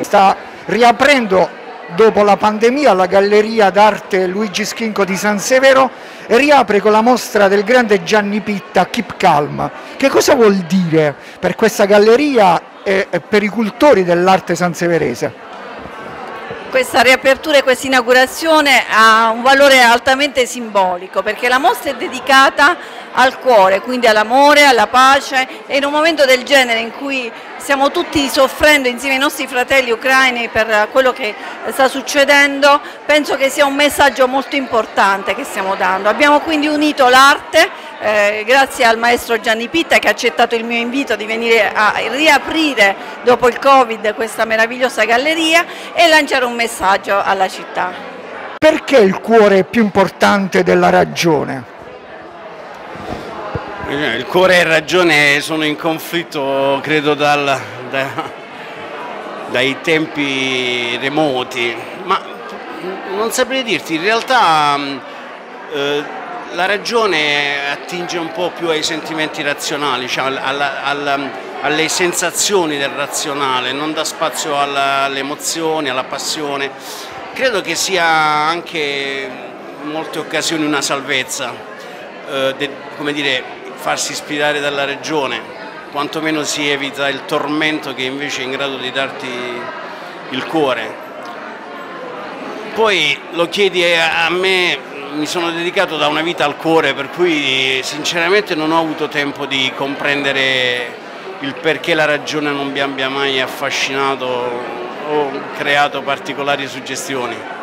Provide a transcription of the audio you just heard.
sta riaprendo dopo la pandemia la Galleria d'Arte Luigi Schinco di San Severo e riapre con la mostra del grande Gianni Pitta, Keep Calm. Che cosa vuol dire per questa galleria e per i cultori dell'arte sanseverese? Questa riapertura e questa inaugurazione ha un valore altamente simbolico, perché la mostra è dedicata al cuore, quindi all'amore, alla pace, e in un momento del genere in cui stiamo tutti soffrendo insieme ai nostri fratelli ucraini per quello che sta succedendo, penso che sia un messaggio molto importante che stiamo dando. Abbiamo quindi unito l'arte, grazie al maestro Gianni Pitta che ha accettato il mio invito di venire a riaprire dopo il Covid questa meravigliosa galleria e lanciare un messaggio alla città. Perché il cuore è più importante della ragione? Il cuore e ragione sono in conflitto, credo, dai tempi remoti, ma non saprei dirti, in realtà la ragione attinge un po' più ai sentimenti razionali, cioè alle sensazioni del razionale, non dà spazio alle emozioni, alla passione. Credo che sia anche in molte occasioni una salvezza, come dire, farsi ispirare dalla ragione, quantomeno si evita il tormento che invece è in grado di darti il cuore. Poi lo chiedi a me, mi sono dedicato da una vita al cuore, per cui sinceramente non ho avuto tempo di comprendere il perché la ragione non mi abbia mai affascinato o creato particolari suggestioni.